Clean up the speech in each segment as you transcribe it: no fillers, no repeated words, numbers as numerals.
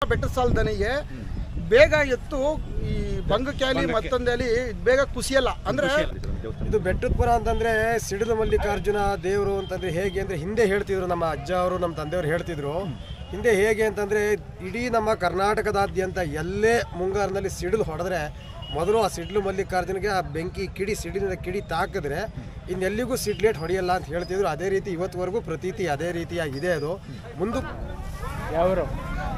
ಬೆಟ್ಟದ ಸಾಲದನಿಗೆ ಬೇಗ ಎತ್ತು ಈ ಬಂಗಕ್ಯಾಲಿ ಮತ್ತೊಂದಲ್ಲಿ ಬೇಗ ಕುಸಿಯಲ್ಲ ಅಂದ್ರೆ ಇದು ಬೆಟ್ಟದಪುರ ಅಂತಂದ್ರೆ ಸಿಡಿಲು ಮಲ್ಲಿಕಾರ್ಜುನ ದೇವರು ಅಂತಂದ್ರೆ ಹೇಗೆ ಅಂದ್ರೆ ಹಿಂದೆ ಹೇಳ್ತಿದ್ರು, ನಮ್ಮ ಅಜ್ಜ ಅವರು ನಮ್ಮ ತಂದೆಯವರು ಹೇಳ್ತಿದ್ರು. ಹಿಂದೆ ಹೇಗೆ ಅಂತಂದ್ರೆ ಇಡೀ ನಮ್ಮ ಕರ್ನಾಟಕದಾದ್ಯಂತ ಎಲ್ಲೇ ಮುಂಗಾರಿನಲ್ಲಿ ಸಿಡಿಲು ಹೊಡೆದ್ರೆ ಮೊದಲು ಆ ಸಿಡ್ಲು ಮಲ್ಲಿಕಾರ್ಜುನಿಗೆ ಆ ಬೆಂಕಿ ಸಿಡಿಲಿನ ಕಿಡಿ ತಾಕಿದ್ರೆ ಇನ್ನೆಲ್ಲಿಗೂ ಸಿಡ್ಲೇಟ್ ಹೊಡೆಯಲ್ಲ ಅಂತ ಹೇಳ್ತಿದ್ರು. ಅದೇ ರೀತಿ ಇವತ್ತುವರೆಗೂ ಪ್ರತೀತಿ ಅದೇ ರೀತಿಯಾಗಿದೆ. ಅದು ಮುಂದೆ ಯಾವರು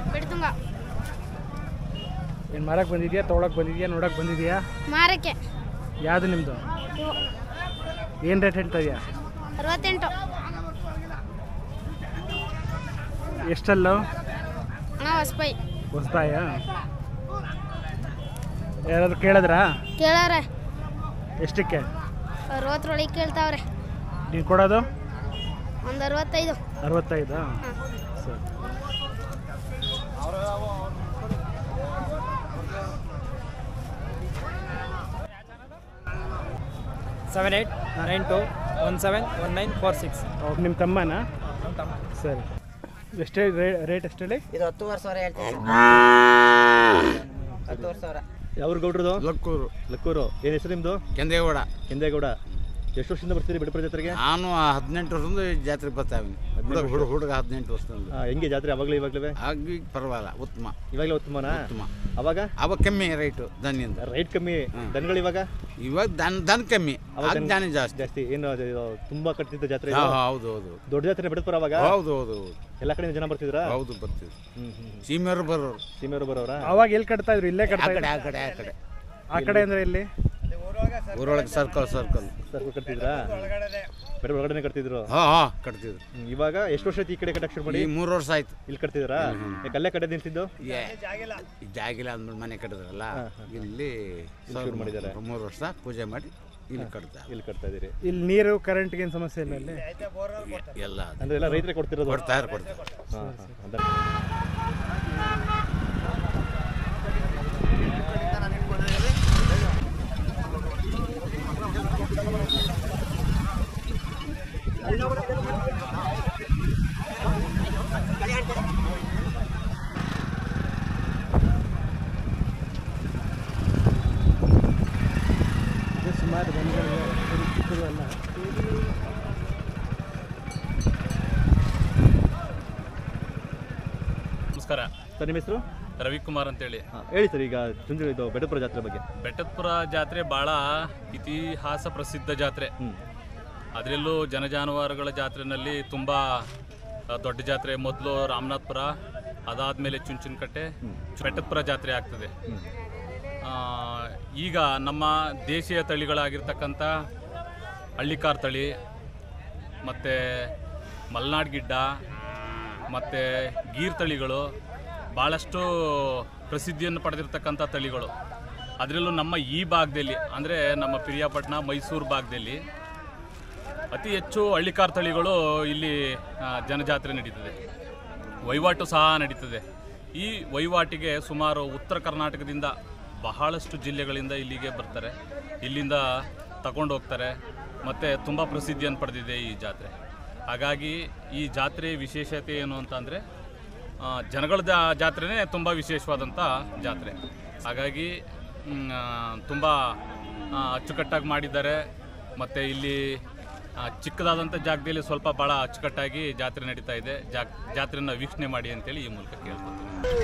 ಏನು ಮಾರಕ್ಕೆ ಬಂದಿದ್ಯಾ, ತೊಗೊಳಕ್ಕೆ ಬಂದಿದ್ಯಾ, ನೋಡಕ್ಕೆ ಬಂದಿದ್ಯಾ? ಮಾರಕ್ಕೆ. ಯಾವುದು ನಿಮ್ಮದು? ಏನು ರೇಟ್ ಹೇಳ್ತಾ ಇದೆಯಾ? 68. ಎಷ್ಟಲ್ಲೋ? ಹೊಸದಾಯ? ಯಾರಾದ್ರೂ ಕೇಳಿದ್ರಾ? ಕೇಳಾರೆ. ಎಷ್ಟಕ್ಕೆ? 60 ಒಳಗೆ ಕೇಳ್ತಾವ್ರೆ. ನೀವು ಕೊಡೋದು? ಒಂದು 65. 65? ಸರಿ. ಸೆವೆನ್ 9892171946. ನಿಮ್ಮ ತಮ್ಮನಾ? ಸರಿ. ಎಷ್ಟೇ ರೇಟ್ ಎಷ್ಟು ಹೇಳಿ? ಇದು 10,000 ಹೇಳ್ತೀವಿ. 10,000. ಯಾವ ಗೌಡ್ರದು? ಲಕ್ಕೂರು. ಏನು ಹೆಸರು ನಿಮ್ಮದು? ಕೆಂದೇಗೌಡ. ಎಷ್ಟು ವರ್ಷದಿಂದ ಬರ್ತೀರಿ ಬೆಟ್ಟಪುರ ಜಾತ್ರೆಗೆ? ನಾನು 18 ವರ್ಷದಿಂದ ಜಾತ್ರೆಗೆ ಬರ್ತಾವೆ. ಹುಡುಗ 18 ವರ್ಷದಿಂದ. ಹೆಂಗೆ ಜಾತ್ರೆ ಅವಾಗಲೇ ಇವಾಗಲೇ? ಆಗಿ ಪರವಾಗಿಲ್ಲ, ಉತ್ತಮ. ಇವಾಗಲೇ ಉತ್ತಮನಾ? ಉತ್ತಮ. ಅವಾಗ ಕಮ್ಮಿ ರೈಟು ದನಿಯಿಂದ. ರೈಟ್ ಕಮ್ಮಿ, ದನಗಳು ಇವಾಗ ದನ ಕಮ್ಮಿ, ದನ ಜಾಸ್ತಿ. ಏನು ತುಂಬಾ ಕಟ್ತಿದ್ದ ಜಾತ್ರೆ? ಹೌದು. ದೊಡ್ಡ ಜಾತ್ರೆ ಬೆಟ್ಟಪುರ ಅವಾಗ? ಹೌದು. ಎಲ್ಲ ಕಡೆ ಜನ ಬರ್ತಿದ್ರಾ? ಹೌದು, ಬರ್ತಿದ್ರು. ಸೀಮೆಯವರು ಬರೋರ. ಅವಾಗ ಎಲ್ಲಿ ಕಟ್ತಾ ಇದ್ರು? ಇಲ್ಲೇ ಕಟ್ತಾ ಇದ್ರು? ಆ ಕಡೆ ಅಂದ್ರೆ ಇಲ್ಲಿ ಊರೊಳಗೆ ಸರ್ಕಲ್ ಕಟ್ತಿದ್ರಾ? ಬೆಟ್ಟ ಒಳಗಡೆ ಕಟ್ತಿದ್ರು? ಕಟ್ತಿದ್ರು. ಇವಾಗ ಎಷ್ಟು ವರ್ಷ ಆಯ್ತು ಈ ಕಡೆ ಕಟ್ಟಕ್ಕೆ ಶುರು ಮಾಡಿ? 3 ವರ್ಷ ಆಯ್ತು. ಇಲ್ಲಿ ಕಟ್ತಿದ್ರಾ? ಅಲ್ಲೇ ಕಡೆ ನಿಂತಿದ್ದು? ಜಾಗಿಲ್ಲ ಅಂದ್ಬಿಟ್ಟು ಮನೆ ಕಟ್ಟಿದ್ರಲ್ಲ, ಇಲ್ಲಿ ಶುರು ಮಾಡಿದ್ದಾರೆ. 3 ವರ್ಷ ಪೂಜೆ ಮಾಡಿ ಇಲ್ಲಿ ಕಟ್ತಾ ಇದೀರಿ. ಇಲ್ಲಿ ನೀರು ಕರೆಂಟ್ಗೆ ಏನು ಸಮಸ್ಯೆ ಇಲ್ಲ ಅಲ್ಲಿ? ಎಲ್ಲ ಅಂದ್ರೆ ಎಲ್ಲ ರೈತರೇ ಕೊಡ್ತಿರೋದು? ಕೊಡ್ತಾರೆ. ಸುಮಾರು ದನಗಳಿವೆ, ಚಿಕ್ಕದು ಅಲ್ಲ. ನಮಸ್ಕಾರ ಸರ್, ನಿಮ್ಮ ಹೆಸರು? ರವಿಕುಮಾರ್ ಅಂತೇಳಿ. ಹೇಳಿ ಸರ್, ಈಗ ಇದು ಬೆಟ್ಟಪುರ ಜಾತ್ರೆ ಬಗ್ಗೆ. ಬೆಟ್ಟದಪುರ ಜಾತ್ರೆ ಭಾಳ ಇತಿಹಾಸ ಪ್ರಸಿದ್ಧ ಜಾತ್ರೆ. ಅದರಲ್ಲೂ ಜನಜಾನುವಾರುಗಳ ಜಾತ್ರೆಯಲ್ಲಿ ತುಂಬ ದೊಡ್ಡ ಜಾತ್ರೆ. ಮೊದಲು ರಾಮನಾಥಪುರ, ಅದಾದಮೇಲೆ ಚುಂಚನಕಟ್ಟೆ, ಬೆಟ್ಟದಪುರ ಜಾತ್ರೆ ಆಗ್ತದೆ. ಈಗ ನಮ್ಮ ದೇಶೀಯ ತಳಿಗಳಾಗಿರ್ತಕ್ಕಂಥ ಹಳ್ಳಿಕಾರ್ ತಳಿ, ಮತ್ತು ಮಲೆನಾಡು ಗಿಡ್ಡ, ಮತ್ತು ಗೀರ್ ತಳಿಗಳು ಭಾಳಷ್ಟು ಪ್ರಸಿದ್ಧಿಯನ್ನು ಪಡೆದಿರ್ತಕ್ಕಂಥ ತಳಿಗಳು. ಅದರಲ್ಲೂ ನಮ್ಮ ಈ ಭಾಗದಲ್ಲಿ ಅಂದರೆ ನಮ್ಮ ಪಿರಿಯಾಪಟ್ಟಣ, ಮೈಸೂರು ಭಾಗದಲ್ಲಿ ಅತಿ ಹೆಚ್ಚು ಹಳ್ಳಿಕಾರ್ ತಳಿಗಳು ಇಲ್ಲಿ ಜನಜಾತ್ರೆ ನಡೀತದೆ. ವಹಿವಾಟು ಸಹ ನಡೀತದೆ. ಈ ವಹಿವಾಟಿಗೆ ಸುಮಾರು ಉತ್ತರ ಕರ್ನಾಟಕದಿಂದ ಬಹಳಷ್ಟು ಜಿಲ್ಲೆಗಳಿಂದ ಇಲ್ಲಿಗೆ ಬರ್ತಾರೆ, ಇಲ್ಲಿಂದ ತಗೊಂಡು ಹೋಗ್ತಾರೆ. ಮತ್ತು ತುಂಬ ಪ್ರಸಿದ್ಧಿಯನ್ನು ಪಡೆದಿದೆ ಈ ಜಾತ್ರೆ. ಹಾಗಾಗಿ ಈ ಜಾತ್ರೆ ವಿಶೇಷತೆ ಏನು ಅಂತಂದರೆ ಜನಗಳ ಜಾತ್ರೆನೇ ತುಂಬ ವಿಶೇಷವಾದಂಥ ಜಾತ್ರೆ. ಹಾಗಾಗಿ ತುಂಬ ಅಚ್ಚುಕಟ್ಟಾಗಿ ಮಾಡಿದ್ದಾರೆ. ಮತ್ತು ಇಲ್ಲಿ ಚಿಕ್ಕದಾದಂಥ ಜಾಗದಲ್ಲಿ ಸ್ವಲ್ಪ ಭಾಳ ಅಚ್ಚುಕಟ್ಟಾಗಿ ಜಾತ್ರೆ ನಡೀತಾ ಇದೆ. ಜಾತ್ರೆಯನ್ನು ವೀಕ್ಷಣೆ ಮಾಡಿ ಅಂತೇಳಿ ಈ ಮೂಲಕ ಕೇಳ್ಕೊತೀನಿ.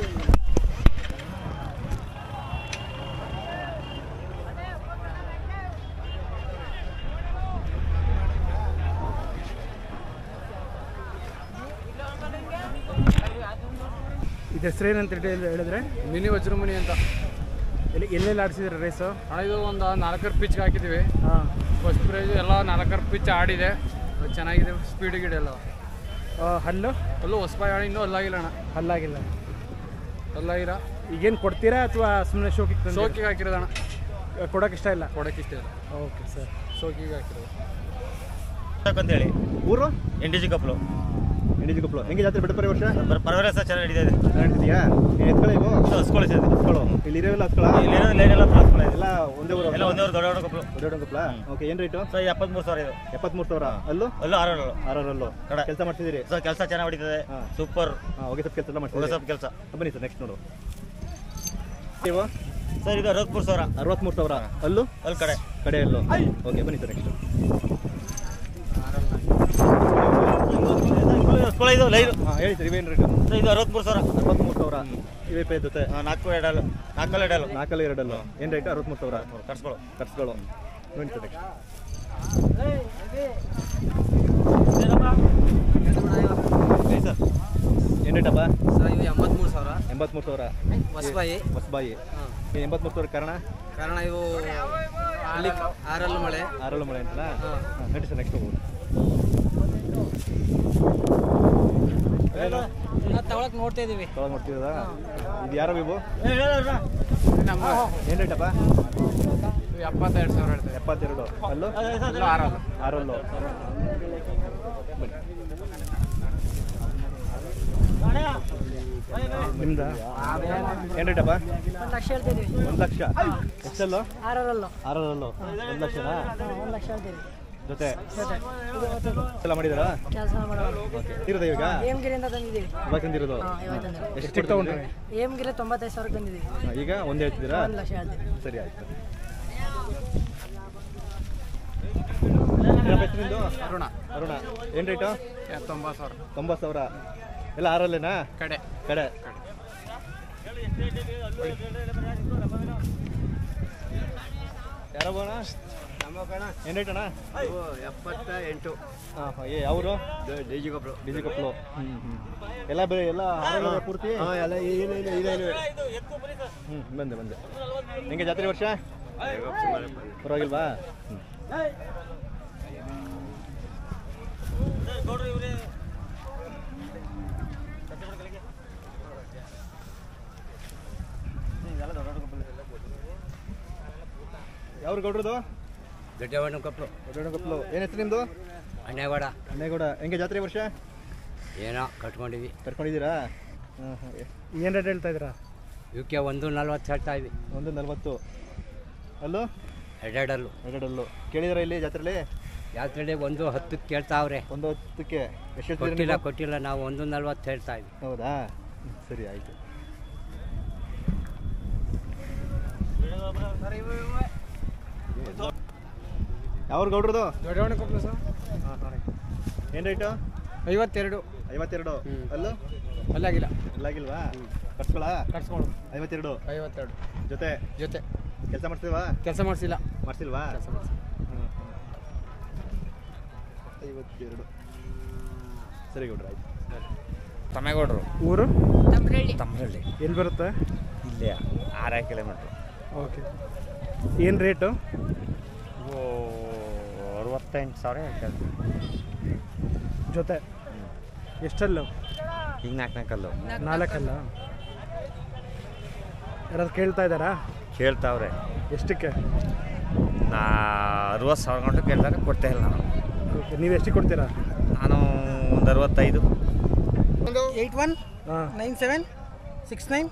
ಇದು ಹೆಸರೇನಂತ ಹೇಳಿದ್ರೆ? ಮಿನಿ ವಜ್ರಮುನಿ ಅಂತ. ಎಲ್ಲೆಲ್ಲಿ ಆಡಿಸಿದ್ರೆ ರೇಸು? ಇದು ಒಂದು 4 ಪಿಚ್ಗೆ ಹಾಕಿದ್ದೀವಿ. ಫಸ್ಟ್ ಪ್ರೈಜ್ ಎಲ್ಲ 4 ಪಿಚ್ ಆಡಿದೆ, ಚೆನ್ನಾಗಿದೆ. ಸ್ಪೀಡ್ ಗಿಡ ಎಲ್ಲ ಹಲ್ಲು ಹೊಸಪಾಯಿ ಆಡಿ ಇನ್ನೂ ಹಲ್ಲಾಗಿಲ್ಲ ಹಲ್ಲಾಗಿಲ್ಲ. ಈಗೇನು ಕೊಡ್ತೀರಾ ಅಥವಾ ಸುಮ್ಮನೆ ಶೋಕಿಗೆ ಹಾಕಿರೋದಣ್ಣ? ಕೊಡೋಕೆ ಇಷ್ಟ ಇಲ್ಲ? ಇಷ್ಟ ಇಲ್ಲ. Okay sir. ಶೋಕಿಗೆ ಹಾಕಿರೋದು ಅಂತೇಳಿ. ಊರು? NTG ಕಪ್ಲು. ಇಂಡಿಜಿ ಕೊಪ್ಪಳು. ಹೆಂಗೆ ಜಾತ್ರೆ ಬೆಟ್ಟಪುರ ವರ್ಷ? ಪರವಾಗಿಲ್ಲ ಸರ್, ಚೆನ್ನಾಗಿ ನಡೀತಾ ಇದೆ. ನಡೀತಿದೆಯಾ? ಎತ್ಕೊಳ್ಳ ಇವು ಹಸ್ಕೊಳ್ಳಿ ಸರ್, ಹಸ್ಕೊಳ್ಳೋ. ಇಲ್ಲಿ ಇರೋವೆಲ್ಲ ಹಸ್ಕೊಳ್ಳ? ಇಲ್ಲೇನೆಲ್ಲ ಹಸ್ಕೊಳ್ಳಿ ಎಲ್ಲ ಒಂದೇ ಊರು? ಎಲ್ಲ ಒಂದೇ ಊರು, ದೊಡ್ಡ ಕೊಪ್ಪಳು. ದೊಡ್ಡ ಕೊಪ್ಪಳ. ಓಕೆ, ಏನು ರೇಟು? ಸರ್ 73,000 ಇದು. 73,000. ಅಲ್ಲೂ ಅಲ್ಲೂ 6,000. 6,000. ಕಡೆ ಕೆಲಸ ಮಾಡ್ತಿದ್ದೀರಿ? ಸರ್ ಕೆಲಸ ಚೆನ್ನಾಗಿ ಹೊಡಿತದೆ, ಸೂಪರ್. ಹೊಗೆ ಸೊಪ್ಪು ಕೆಲಸ ಮಾಡ್ತೀವಿ. ಸ್ವಲ್ಪ ಕೆಲಸ. ಬನ್ನಿ ಸರ್, ನೆಕ್ಸ್ಟ್ ನೋಡು. ನೀವು ಸರ್ ಇದು 63,000. 63,000. ಅಲ್ಲೂ ಅಲ್ಲಿ ಕಡೆ ಕಡೆಯಲ್ಲೂ? ಓಕೆ, ಬನ್ನಿ ಸರ್ ನೆಕ್ಸ್ಟ್. ಇದು ಲೈವ್. ಹಾಂ, ಹೇಳಿ ಸರ್, ಇವೇನು ರೇಟು? ಸರ್ ಇದು 63,000. 63,000. ಇವೇ ಪೇ ಜೊತೆ 4 ಎರಡಲ್ಲು. 4 ಎರಡಲ್ಲು. 4 ಎರಡಲ್ಲು. ಏನು ರೇಟು? 63,000. ಕಟ್ಸ್ಕೊಳ್ಳು. ಕಟ್ಸ್ಕೊಳ್ಳೋ. ನೋಡಿ ಸರ್ ನೆಕ್ಸ್ಟ್. ಸರ್ ಏನು ರೇಟಪ್ಪ? ಸರ್ ಇವು 83,000. 83,000. ಹೊಸಬಾಯಿ. ಹೊಸಬಾಯಿ. 83,000 ಕಾರಣ ಇವು ಅಲ್ಲಿ 6 ಮಳೆ. 6 ಮಳೆ ಅಂತಲ್ಲ? ಹಾಂ, ನಡಿ ಸರ್ ನೆಕ್ಸ್ಟ್ ಹೋಗ್ಬೋದು. ತಗೊಳಕ್ ನೋಡ್ತಾ ಇದೀವಿ. ತೊಗೊಳಗೆ ನೋಡ್ತಿರೋದಾ? ಇದು ಯಾರೋ ಇವು? ಏನು ರೇಟಪ್ಪ? 72,000 ಹೇಳ್ತಾರೆ. 72. ಅಲ್ಲೂ 6. ನಿಮ್ದ ಏನು ರೇಟಪ್ಪ? 1 ಲಕ್ಷ ಹೇಳ್ತೀವಿ. 1 ಲಕ್ಷ. ಎಷ್ಟಲ್ಲೋ? 6 6 1 ಲಕ್ಷನಾ? 1 ಲಕ್ಷ ಹೇಳ್ತೀವಿ. ಜೊತೆ ಎಲ್ಲ ಮಾಡಿದಾರಾ? ಕೆಲಸ ಮಾಡೋದು. ಓಕೆ, ಇರೋದ ಇವಾಗ? ಏಮ್ಗಿರಿಯಿಂದ ತಂದಿದ್ದೀವಿ. ಇವಾಗ ತಂದಿರೋದು? ಎಷ್ಟು ತಗೊಂಡ್ರಿ? ಏಮ್ಗಿರಿ 95,000 ತಂದಿದ್ದೀವಿ. ಈಗ ಒಂದೇ ಹೇಳ್ತಿದ್ದೀರಾ? 1 ಲಕ್ಷ ಹೇಳ್ತೀವಿ. ಸರಿ, ಆಯ್ತು. ನಿಮ್ಮ ಹೆಸರಿಂದು? ಅರುಣ. ಏನು ರೇಟು? 90,000. 90,000. ಎಲ್ಲ 6 ಕಡೆ ಯಾರೋ ಬೋಣ? ಏನು ರೇಟ್ ಅಣ್ಣ? 78. ಹಾಂ ಹಾಂ. ಅವರು? ಡಿಜಿ ಕೊಪ್ಪಳು. ಡಿಜಿ ಕೊಪ್ಪಳು. ಎಲ್ಲ ಬೇರೆ ಎಲ್ಲ ಪೂರ್ತಿ? ಎಲ್ಲ ಇದೆ. ಬಂದೆ. ಹೆಂಗೆ ಜಾತ್ರೆ ವರ್ಷ? ಪರವಾಗಿಲ್ವಾ? ಯಾವ್ರು ಗೌಡ್ರದು? ದೊಡ್ಡವಣ್ಣ ಕೊಪ್ಪಳು. ಕೊಪ್ಪಳು. ಏನು ಹೆಸರು ನಿಮ್ಮದು? ಅಣ್ಣೇಗೌಡ. ಹೆಂಗೆ ಜಾತ್ರೆ ವರ್ಷ? ಏನೋ ಕಟ್ಕೊಂಡಿದ್ದೀರಾ? ಹಾಂ ಹಾಂ. ಏನು ರೇಟ್ ಹೇಳ್ತಾ ಇದ್ದೀರಾ? ಇವಕ್ಕೆ 140 ಹೇಳ್ತಾ ಇದ್ವಿ. 140. ಅಲ್ಲೂ? 2 ಎರಡಲ್ಲೂ. ಕೇಳಿದಾರ ಇಲ್ಲಿ ಜಾತ್ರೆಯಲ್ಲಿ? ಜಾತ್ರೆಯಲ್ಲಿ 110 ಕೇಳ್ತಾವ್ರೆ. 110ಕ್ಕೆ ಎಷ್ಟು? ಕೊಟ್ಟಿಲ್ಲ. ನಾವು 140 ಹೇಳ್ತಾ ಇದ್ವಿ. ಹೌದಾ? ಸರಿ, ಆಯಿತು. ಯಾವ್ರು ಗೌಡ್ರದು? ದೊಡ್ಡವಣ್ಣ ಕೊಪ್ಪಳು ಸರ್. ಹಾಂ ಹಾಂ. ಏನು ರೇಟು? 52. 52. ಅಲ್ಲೂ? ಅಲ್ಲಾಗಿಲ್ಲ. ಅಲ್ಲಾಗಿಲ್ವಾ? ಕಟ್ಸ್ಕೊಳ್ಳ? ಕಟ್ಸ್ಕೊಂಡು 52. 52 ಜೊತೆ ಕೆಲಸ ಮಾಡ್ತೀವಾ? ಕೆಲಸ ಮಾಡಿಸಿಲ್ಲ. ಮಾಡಿಸಿಲ್ವಾ? 52. ಸರಿ ಗೌಡ್ರ, ಆಯ್ತು. ತಮ್ಮೇಗೌಡರು. ಊರು? ತಮ್ಮರಳ್ಳಿ. ಎಲ್ಲಿ ಬರುತ್ತೆ? ಇಲ್ಲೇ 6 ಕಿಲೋಮೀಟ್ರ್. ಓಕೆ. ಏನು ರೇಟು? 68,000 ಹೇಳ್ತಾರೆ. ಜೊತೆ ಎಷ್ಟಲ್ಲು? ಈಗ 4 4 ಯಾರಾದ್ರು ಕೇಳ್ತಾ ಇದ್ದಾರಾ? ಕೇಳ್ತಾವ್ರೆ. ಎಷ್ಟಕ್ಕೆ? 60,000 ಗಂಟು ಕೇಳ್ತಾರೆ, ಕೊಡ್ತಾ ಇಲ್ಲ ನಾನು. ಓಕೆ, ನೀವು ಎಷ್ಟಕ್ಕೆ ಕೊಡ್ತೀರಾ? ನಾನು ಒಂದು 65. 81 ಹಾಂ. 97 69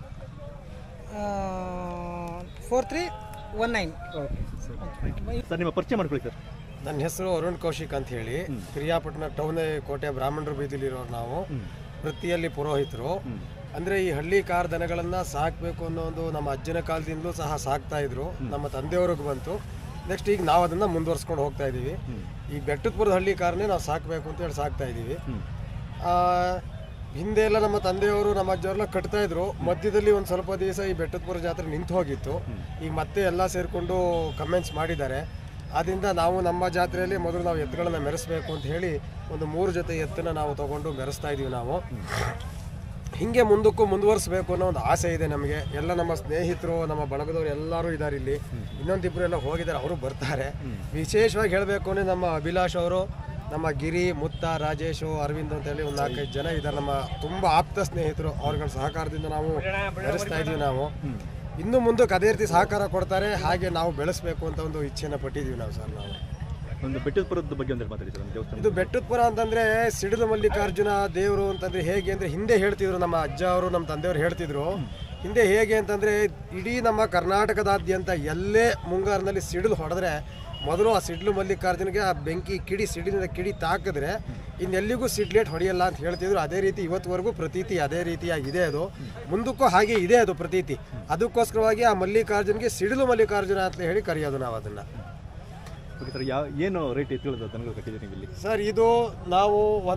4319. ಓಕೆ, ಸರಿ. ಸರ್, ನಿಮ್ಮ ಪರಿಚಯ ಮಾಡ್ಕೊಳ್ಳಿ ಸರ್. ನನ್ನ ಹೆಸರು ಅರುಣ್ ಕೌಶಿಕ್ ಅಂತ ಹೇಳಿ, ಪಿರಿಯಾಪಟ್ಟಣ ಟೌನ್ ಕೋಟೆ ಬ್ರಾಹ್ಮಣರ ಬೀದಿಲಿರೋರು ನಾವು. ವೃತ್ತಿಯಲ್ಲಿ ಪುರೋಹಿತರು. ಅಂದರೆ ಈ ಹಳ್ಳಿ ಕಾರ್ ದನಗಳನ್ನು ಸಾಕಬೇಕು ಅನ್ನೋ ಒಂದು ನಮ್ಮ ಅಜ್ಜನ ಕಾಲದಿಂದಲೂ ಸಹ ಸಾಕ್ತಾ ಇದ್ರು. ನಮ್ಮ ತಂದೆಯವ್ರಿಗೆ ಬಂತು. ನೆಕ್ಸ್ಟ್ ಈಗ ನಾವು ಅದನ್ನು ಮುಂದುವರ್ಸ್ಕೊಂಡು ಹೋಗ್ತಾ ಇದ್ದೀವಿ. ಈ ಬೆಟ್ಟದಪುರದ ಹಳ್ಳಿ ಕಾರ್ನೇ ನಾವು ಸಾಕಬೇಕು ಅಂತೇಳಿ ಸಾಕ್ತಾ ಇದ್ದೀವಿ. ಹಿಂದೆ ಎಲ್ಲ ನಮ್ಮ ತಂದೆಯವರು ನಮ್ಮ ಅಜ್ಜವರೆಲ್ಲ ಕಟ್ತಾ ಇದ್ರು. ಮಧ್ಯದಲ್ಲಿ ಒಂದು ಸ್ವಲ್ಪ ದಿವಸ ಈ ಬೆಟ್ಟದಪುರ ಜಾತ್ರೆ ನಿಂತು ಹೋಗಿತ್ತು. ಈಗ ಮತ್ತೆ ಎಲ್ಲ ಸೇರಿಕೊಂಡು ಕಮೆಂಟ್ಸ್ ಮಾಡಿದ್ದಾರೆ. ಆದ್ದರಿಂದ ನಾವು ನಮ್ಮ ಜಾತ್ರೆಯಲ್ಲಿ ಮೊದಲು ನಾವು ಎತ್ತುಗಳನ್ನು ಮೆರೆಸಬೇಕು ಅಂತ ಹೇಳಿ ಒಂದು 3 ಜೊತೆ ಎತ್ತನ್ನು ನಾವು ತೊಗೊಂಡು ಮೆರೆಸ್ತಾ ಇದ್ದೀವಿ. ನಾವು ಹೀಗೆ ಮುಂದಕ್ಕೂ ಮುಂದುವರಿಸಬೇಕು ಅನ್ನೋ ಒಂದು ಆಸೆ ಇದೆ ನಮಗೆ. ಎಲ್ಲ ನಮ್ಮ ಸ್ನೇಹಿತರು, ನಮ್ಮ ಬಳಗದವರು ಎಲ್ಲರೂ ಇದ್ದಾರೆ ಇಲ್ಲಿ. ಇನ್ನೊಂದಿಬ್ಬರು ಎಲ್ಲ ಹೋಗಿದ್ದಾರೆ, ಅವರು ಬರ್ತಾರೆ. ವಿಶೇಷವಾಗಿ ಹೇಳಬೇಕು ಅಂದರೆ ನಮ್ಮ ಅಭಿಲಾಷ್ ಅವರು, ನಮ್ಮ ಗಿರಿ, ಮುತ್ತ, ರಾಜೇಶು, ಅರವಿಂದ್ ಅಂತೇಳಿ ಒಂದು 4-5 ಜನ ಇದ್ದಾರೆ. ನಮ್ಮ ತುಂಬ ಆಪ್ತ ಸ್ನೇಹಿತರು. ಅವ್ರಗಳ ಸಹಕಾರದಿಂದ ನಾವು ಬೆಳೆಸ್ತಾ ಇದ್ದೀವಿ. ನಾವು ಇನ್ನು ಮುಂದಕ್ಕೆ ಅದೇ ರೀತಿ ಸಹಕಾರ ಕೊಡ್ತಾರೆ. ಹಾಗೆ ನಾವು ಬೆಳೆಸಬೇಕು ಅಂತ ಒಂದು ಇಚ್ಛೆನ ಪಟ್ಟಿದ್ದೀವಿ ನಾವು ಸರ್. ನಾವು ಒಂದು ಬೆಟ್ಟದಪುರದ ಬಗ್ಗೆ ಒಂದು ಮಾತಾಡಿ ಸರ್, ಒಂದು ದೇವಸ್ಥಾನ. ಇದು ಬೆಟ್ಟದಪುರ ಅಂತಂದರೆ ಸಿಡಿಲು ಮಲ್ಲಿಕಾರ್ಜುನ ದೇವರು ಅಂತಂದರೆ ಹೇಗೆ ಅಂದರೆ ಹಿಂದೆ ಹೇಳ್ತಿದ್ರು ನಮ್ಮ ಅಜ್ಜ ಅವರು ನಮ್ಮ ತಂದೆಯವರು ಹೇಳ್ತಿದ್ರು. ಹಿಂದೆ ಹೇಗೆ ಅಂತಂದರೆ ಇಡೀ ನಮ್ಮ ಕರ್ನಾಟಕದಾದ್ಯಂತ ಎಲ್ಲೇ ಮುಂಗಾರಿನಲ್ಲಿ ಸಿಡಿಲು ಹೊಡೆದ್ರೆ ಮೊದಲು ಆ ಸಿಡ್ಲು ಮಲ್ಲಿಕಾರ್ಜುನಿಗೆ ಆ ಬೆಂಕಿ ಸಿಡಿಲಿನ ಕಿಡಿ ತಾಕಿದ್ರೆ ಇನ್ನೆಲ್ಲಿಗೂ ಸಿಡ್ಲೇಟ್ ಹೊಡೆಯಲ್ಲ ಅಂತ ಹೇಳ್ತಿದ್ರು. ಅದೇ ರೀತಿ ಇವತ್ತುವರೆಗೂ ಪ್ರತೀತಿ ಅದೇ ರೀತಿಯಾಗಿದೆ. ಅದು ಮುಂದಕ್ಕೂ ಹಾಗೆ ಇದೆ ಅದು ಪ್ರತೀತಿ. ಅದಕ್ಕೋಸ್ಕರವಾಗಿ ಆ ಮಲ್ಲಿಕಾರ್ಜುನಿಗೆ ಸಿಡಿಲು ಮಲ್ಲಿಕಾರ್ಜುನ ಅಂತ ಹೇಳಿ ಕರೆಯೋದು ನಾವು ಅದನ್ನು. ಓಕೆ ಸರ್, ಏನು ರೇಟ್ ಎತ್ತಿರೋದು ದನಗಳು ಕಟ್ಟಿದ್ದೀರಿ ನೀವು ಇಲ್ಲಿ? ಸರ್ ಇದು ನಾವು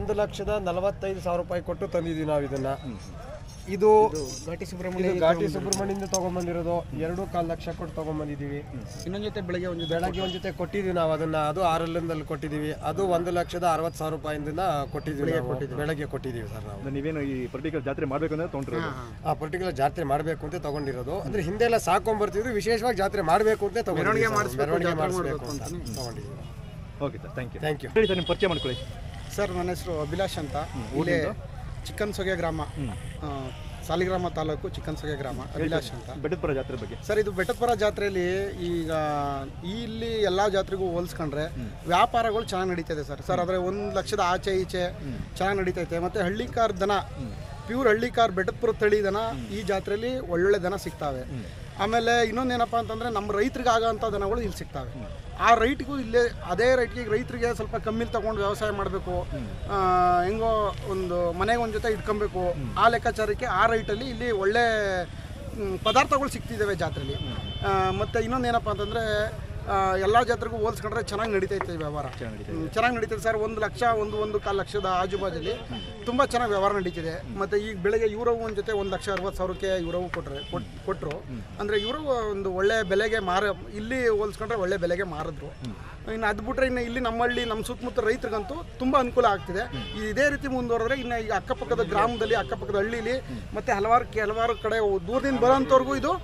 1,45,000 ರೂಪಾಯಿ ಕೊಟ್ಟು ತಂದಿದ್ದೀವಿ ನಾವು ಇದನ್ನು. ಇದು ಘಾಟಿ ಸುಬ್ರಹ್ಮಣ್ಯದಿಂದ ತೊಗೊಂಬಂದಿರೋದು 2.25 ಲಕ್ಷ ಕೊಟ್ಟು ತೊಗೊಂಬಂದಿದ್ದೀವಿ. ಇನ್ನೊಂದು ಜೊತೆ ಬೆಳಗ್ಗೆ ಒಂದು ಜೊತೆ ಕೊಟ್ಟಿದ್ದೀವಿ ನಾವು ಅದನ್ನು. ಅದು ಆರಲ್ಲಿಂದಲ್ಲಿ ಕೊಟ್ಟಿದ್ದೀವಿ. ಅದು 1,60,000 ರೂಪಾಯಿಂದ ಕೊಟ್ಟಿದ್ದೀವಿ, ಬೆಳಗ್ಗೆ ಕೊಟ್ಟಿದ್ದೀವಿ ಸರ್ ನಾವು. ನೀವೇನು ಈ ಪರ್ಟಿಕ್ಯುಲರ್ ಜಾತ್ರೆ ಮಾಡಬೇಕು ಅಂದರೆ ತೊಗೊಂಡಿರೋದು? ಆ ಪರ್ಟಿಕ್ಯುಲರ್ ಜಾತ್ರೆ ಮಾಡಬೇಕು ಅಂತ ತೊಗೊಂಡಿರೋದು. ಅಂದರೆ ಹಿಂದೆಲ್ಲ ಸಾಕೊಂಬರ್ತಿದ್ವಿ, ವಿಶೇಷವಾಗಿ ಜಾತ್ರೆ ಮಾಡಬೇಕು ಅಂತ ಮೆರವಣಿಗೆ ಮಾಡಿಸ್ಬೇಕು ಅಂತ ತೊಗೊಂಡಿದ್ದೀವಿ. Okay sir, thank you. ಹೇಳಿ ಸರ್, ನಿಮ್ಮ ಪರಿಚಯ ಮಾಡ್ಕೊಳ್ಳಿ. ಸರ್, ನನ್ನ ಹೆಸರು ಅಭಿಲಾಷ್ ಅಂತ. ಇಲ್ಲಿ ಚಿಕ್ಕನಸೊಗೆ ಗ್ರಾಮ, ಸಾಲಿಗ್ರಾಮ ತಾಲೂಕು, ಚಿಕ್ಕನಸೊಗೆ ಗ್ರಾಮ. ಅಭಿಲಾಷ್ ಅಂತ. ಬೆಟ್ಟದಪುರ ಜಾತ್ರೆ ಬಗ್ಗೆ ಸರ್, ಇದು ಬೆಟ್ಟದಪುರ ಜಾತ್ರೆಯಲ್ಲಿ ಈಗ ಇಲ್ಲಿ ಎಲ್ಲ ಜಾತ್ರೆಗೂ ಹೋಲಿಸ್ಕೊಂಡ್ರೆ ವ್ಯಾಪಾರಗಳು ಚೆನ್ನಾಗಿ ನಡೀತಿದೆ ಸರ್. ಆದರೆ 1 ಲಕ್ಷದ ಆಚೆ ಈಚೆ ಚೆನ್ನಾಗಿ ನಡೀತೈತೆ. ಮತ್ತು ಹಳ್ಳಿಕಾರ್ ದನ, ಪ್ಯೂರ್ ಹಳ್ಳಿಕಾರ್ ಬೆಟ್ಟದಪುರ ತಳಿ ದನ ಈ ಜಾತ್ರೆಯಲ್ಲಿ ಒಳ್ಳೊಳ್ಳೆ ದನ ಸಿಗ್ತವೆ. ಆಮೇಲೆ ಇನ್ನೊಂದೇನಪ್ಪ ಅಂತಂದರೆ ನಮ್ಮ ರೈತರಿಗೆ ಆಗೋಂಥ ದನಗಳು ಇಲ್ಲಿ ಸಿಗ್ತವೆ. ಆ ರೈಟ್ಗೂ ಇಲ್ಲೇ ಅದೇ ರೈಟ್ಗೆ ರೈತರಿಗೆ ಸ್ವಲ್ಪ ಕಮ್ಮಿಲಿ ತೊಗೊಂಡು ವ್ಯವಸಾಯ ಮಾಡಬೇಕು, ಹೆಂಗೋ ಒಂದು ಮನೆಗೆ ಒಂದು ಜೊತೆ ಇಟ್ಕೊಬೇಕು, ಆ ಲೆಕ್ಕಾಚಾರಕ್ಕೆ ಆ ರೈಟಲ್ಲಿ ಇಲ್ಲಿ ಒಳ್ಳೆ ಪದಾರ್ಥಗಳು ಸಿಗ್ತಿದ್ದಾವೆ ಜಾತ್ರೆಯಲ್ಲಿ. ಮತ್ತು ಇನ್ನೊಂದೇನಪ್ಪ ಅಂತಂದರೆ ಎಲ್ಲ ಜಾತ್ರೆಗೂ ಹೋಲಿಸ್ಕೊಂಡ್ರೆ ಚೆನ್ನಾಗಿ ನಡೀತೈತೆ ವ್ಯವಹಾರ. ಚೆನ್ನಾಗಿ ನಡೀತದೆ ಸರ್. 1 ಲಕ್ಷ 1.25 ಲಕ್ಷದ ಆಜುಬಾಜಲ್ಲಿ ತುಂಬ ಚೆನ್ನಾಗಿ ವ್ಯವಹಾರ ನಡೀತಿದೆ. ಮತ್ತು ಈಗ ಬೆಳಗ್ಗೆ ಯುವರವು ಒಂದು ಜೊತೆ 1,60,000ಕ್ಕೆ ಯುವರವು ಕೊಟ್ಟರು. ಅಂದರೆ ಇವರು ಒಂದು ಒಳ್ಳೆ ಬೆಲೆಗೆ ಇಲ್ಲಿ ಹೋಲಿಸ್ಕೊಂಡ್ರೆ ಒಳ್ಳೆ ಬೆಲೆಗೆ ಮಾರಿದ್ರು. ಇನ್ನು ಅದು ಬಿಟ್ಟರೆ ಇನ್ನು ಇಲ್ಲಿ ನಮ್ಮ ಸುತ್ತಮುತ್ತ ರೈತರಿಗಂತೂ ತುಂಬ ಅನುಕೂಲ ಆಗ್ತಿದೆ. ಇದೇ ರೀತಿ ಮುಂದುವರೆದ್ರೆ ಇನ್ನು ಈಗ ಅಕ್ಕಪಕ್ಕದ ಗ್ರಾಮದಲ್ಲಿ, ಅಕ್ಕಪಕ್ಕದ ಹಳ್ಳಿಲಿ ಮತ್ತು ಹಲವಾರು ಕಡೆ ದೂರದಿಂದ ಬರೋಂಥವ್ರಿಗೂ ಇದು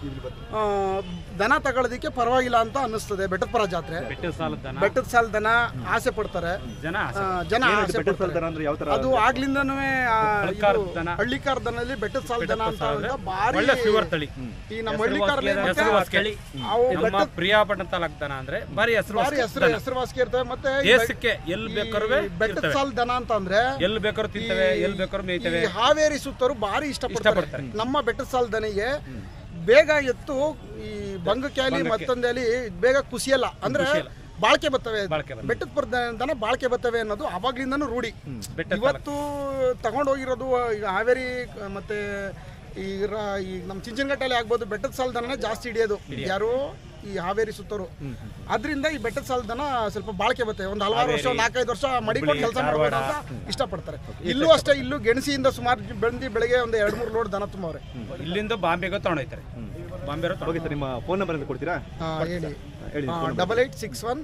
ದನ ತಗೊಳ್ಳೋದಕ್ಕೆ ಪರವಾಗಿಲ್ಲ ಅಂತ ಅನ್ನಿಸ್ತದೆ. ಬೆಟ್ಟದಪುರ ಜಾತ್ರೆ ಬೆಟ್ಟದ ಸಾಲ ದನ ಆಸೆ ಪಡ್ತಾರೆ ಜನ ಆಸೆ ಪಡ್ತಾರೆ. ಅದು ಆಗ್ಲಿಂದನೂ ಹಳ್ಳಿಕಾರ್ ದನಲ್ಲಿ ಬೆಟ್ಟದ ಸಾಲ ದನ ಅಂತ ಭಾರಿ ಈ ನಮ್ಮ ಹಳ್ಳಿಕಾರ್ ಪ್ರಿಯಾಪಟ್ಟಣ ತಾಲೂಕು ದನ ಅಂದ್ರೆ ಭಾರಿ ಹೆಸರುವಾಸಿಗೆ ಇರ್ತವೆ. ಮತ್ತೆ ಬೆಟ್ಟದ ಸಾಲ ದನ ಅಂತ ಅಂದ್ರೆ ಎಲ್ಲಿ ಬೇಕಾದ್ರೂ ತಿಂತವೆ, ಎಲ್ಲಿ ಬೇಕಾದ್ರೂ ಮೇಯ್ತವೆ. ಹಾವೇರಿ ಸುತ್ತವರು ಭಾರಿ ಇಷ್ಟಪಡ್ತಾರೆ. ನಮ್ಮ ಬೆಟ್ಟದ ಸಾಲ ದನಿಗೆ ಬೇಗ ಎತ್ತು ಈ ಬಂಗಕ್ಯಾಲಿ ಮತ್ತೊಂದಲ್ಲಿ ಬೇಗ ಕುಸಿಯಲ್ಲ, ಅಂದ್ರೆ ಬಾಳ್ಕೆ ಬರ್ತವೆ. ಬೆಟ್ಟದ ದನ ಬಾಳ್ಕೆ ಬರ್ತವೆ ಅನ್ನೋದು ಅವಾಗ್ಲಿಂದನೂ ರೂಢಿ. ಇವತ್ತು ತಗೊಂಡೋಗಿರೋದು ಈಗ ಹಾವೇರಿ ಮತ್ತೆ ಈಗ ನಮ್ಮ ಚಿಂಚನಘಟ್ಟಲ್ಲಿ ಆಗ್ಬೋದು, ಬೆಟ್ಟದ ಸಾಲ ದನ ಜಾಸ್ತಿ ಹಿಡಿಯೋದು ಯಾರು ಈ ಹಾವೇರಿ ಸುತ್ತವರು. ಅದರಿಂದ ಈ ಬೆಟ್ಟದ ಸಾಲ ದನ ಸ್ವಲ್ಪ ಬಾಳ್ಕೆ ಬರ್ತವೆ. ಒಂದು ಹಲವಾರು ವರ್ಷ, 4-5 ವರ್ಷ ಮಡಿಕೊಂಡು ಕೆಲಸ ಮಾಡಬೇಕು ಅಂತ ಇಷ್ಟಪಡ್ತಾರೆ. ಇಲ್ಲೂ ಅಷ್ಟೇ, ಇಲ್ಲೂ ಗೆಣಸಿಯಿಂದ ಸುಮಾರು ಬೆಳಗ್ಗೆ ಒಂದು 2-3 ಲೋಡ್ ದನ ತುಂಬವ್ರೆ. ಇಲ್ಲಿಂದ ಬಾಂಬೆಗೆ ತಗೊಂಡೋಯ್ತಾರೆ. ನಿಮ್ಮ ಫೋನ್ ನಂಬರ್ ಕೊಡ್ತೀರಾ? ಹೇಳಿ. 8861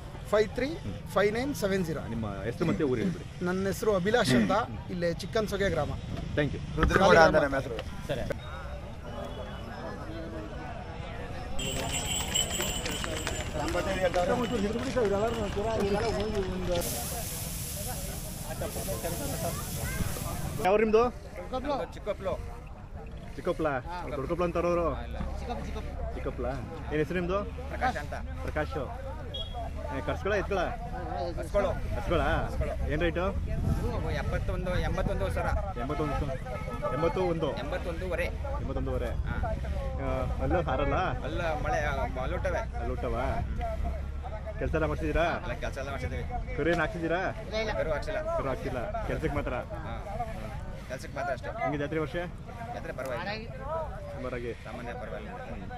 535970. ನಿಮ್ಮ ಹೆಸರು ಮತ್ತೆ ಊರು ಹೇಳ್ಬಿಡಿ. ನನ್ನ ಹೆಸರು ಅಭಿಲಾಷ್ ಅಂತ, ಇಲ್ಲೇ ಚಿಕ್ಕನಸೊಗೆ ಗ್ರಾಮ. Thank you. ಸರಿ. ಯಾವ ನಿಮ್ದು? ಚಿಕ್ಕಪ್ಲ ದೊಡ್ಡಕೊಪ್ಲ ಅಂತಾರವರು. ಚಿಕ್ಕಪ್ಲ. ಏನು ಹೆಸರು ನಿಮ್ದು? ಪ್ರಕಾಶ್. ಕರ್ಸ್ಕೊಳ ಎತ್ಕೊಳ? ಹಸ್ಕೊಳ. ಏನು ರೇಟು? 81 ಸಾವಿರ. 81,000. 81,000. ಅಲ್ಲ ಹಾರಲ್ಲ? ಅಲ್ಲ, ಮಳೆ ಅಲ್ಲುಟ್ಟವ. ಕೆಲಸ ಎಲ್ಲ ಮಾಡ್ತಿದ್ದೀರಾ? ಕೆಲಸ ಎಲ್ಲ ಮಾಡ್ತಿದ್ದೀವಿ. ಕರು ಏನು ಹಾಕ್ಸಿದ್ದೀರಾ? ಕರು ಹಾಕ್ಸಿಲ್ಲ. ಕೆಲ್ಸಕ್ಕೆ ಮಾತ್ರ? ಕೆಲಸಕ್ಕೆ ಮಾತ್ರ ಅಷ್ಟೇ. ಹಿಂಗೆ ಜಾತ್ರೆ ವರ್ಷ? ಜಾತ್ರೆ ಪರವಾಗಿಲ್ಲ, ಸುಮಾರಾಗಿ ಸಾಮಾನ್ಯ ಪರವಾಗಿಲ್ಲ.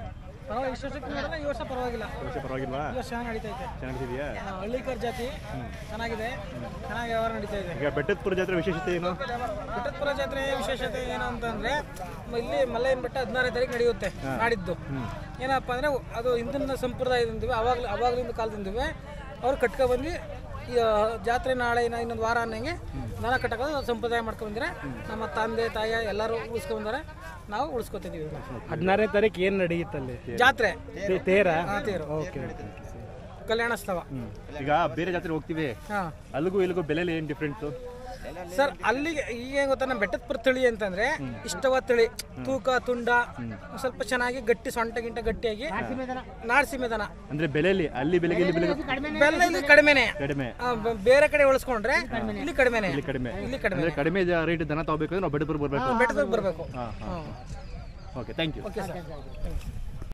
ಈ ವರ್ಷ ಪರವಾಗಿಲ್ಲ. ಪರವಾಗಿಲ್ವಾ? ಚೆನ್ನಾಗಿ ನಡೀತೈತೆ. ಚೆನ್ನಾಗಿದೆಯಾ? ಹಳ್ಳಿಕಾರ್ ಜಾತಿ ಚೆನ್ನಾಗಿದೆ, ಚೆನ್ನಾಗಿ ವ್ಯವಹಾರ ನಡೀತಾ ಇದೆ. ಈಗ ಬೆಟ್ಟದಪುರ ಜಾತ್ರೆ ವಿಶೇಷತೆ ಏನು? ಬೆಟ್ಟದಪುರ ಜಾತ್ರೆ ವಿಶೇಷತೆ ಏನು ಅಂತಂದ್ರೆ, ಇಲ್ಲಿ ಮಲ್ಲಯ್ಯನ ಬೆಟ್ಟ 16ನೇ ತಾರೀಕು ನಡೆಯುತ್ತೆ. ನಾಡಿದ್ದು ಏನಪ್ಪ ಅಂದ್ರೆ, ಅದು ಹಿಂದಿನ ಸಂಪ್ರದಾಯದಿಂದಿವೆ, ಅವಾಗಲಿಂದ ಕಾಲದಿಂದಿವೆ. ಅವ್ರು ಕಟ್ಕೊಬಂದು ಈ ಜಾತ್ರೆ ನಾಳೆ ಇನ್ನೊಂದು ವಾರ ಅನ್ನಂಗೆ ದನ ಕಟ್ಟಕೋದು ಸಂಪ್ರದಾಯ ಮಾಡ್ಕೊಂಡ್ಬಂದ್ರೆ ನಮ್ಮ ತಂದೆ ತಾಯಿ ಎಲ್ಲರೂ ಉಳಿಸ್ಕೊಂಡ್ಬಂದರೆ ನಾವು ಉಳಿಸ್ಕೊತಿದ್ದೀವಿ. 16ನೇ ತಾರೀಕು ಏನು ನಡೆಯುತ್ತಲ್ಲಿ? ಜಾತ್ರೆ ತೇರು. ಓಕೆ, ಕಲ್ಯಾಣೋತ್ಸವ. ಈಗ ಬೇರೆ ಜಾತ್ರೆ ಹೋಗ್ತೀವಿ, ಅಲ್ಲಿಗೂ ಇಲ್ಲಿಗೂ ಬೆಲೆಯಲ್ಲಿ ಏನು ಡಿಫ್ರೆನ್ಸು? ಸರ್ ಅಲ್ಲಿಗೆ ಈಗ ಏನ್ ಗೊತ್ತಾ, ನಮ್ಮ ಬೆಟ್ಟದ ತಳಿ ಅಂತಂದ್ರೆ ಇಷ್ಟವಾದ ತಳಿ, ತೂಕ ತುಂಡ ಸ್ವಲ್ಪ ಚೆನ್ನಾಗಿ ಗಟ್ಟಿ, ಸೊಂಟ ಗಿಂಟ ಗಟ್ಟಿಯಾಗಿ ನಾಡ್ ಸೀಮೆ ದನ. ಅಂದ್ರೆ ಬೆಲೆಯಲ್ಲಿ ಅಲ್ಲಿ ಬೆಲೆಗೆ ಇಲ್ಲಿ ಬೆಲೆಗೆ ಬೆಲ್ಲ ಇಲ್ಲಿ ಕಡಿಮೆನೆ, ಕಡಿಮೆ. ಬೇರೆ ಕಡೆ ಹೋಲಿಸ್ಕೊಂಡ್ರೆ ಇಲ್ಲಿ ಕಡಿಮೆನೆ. ಕಡಿಮೆ. ಇಲ್ಲಿ ಕಡಿಮೆ. ಅಂದ್ರೆ ಕಡಿಮೆ ರೇಟ್ ದನ ತಗೋಬೇಕು ಅಂದ್ರೆ ನಾವು ಬೆಟ್ಟಪುರ ಬರಬೇಕು. ಬೆಟ್ಟದಾಗ ಬರಬೇಕು. Okay, thank you. Okay sir.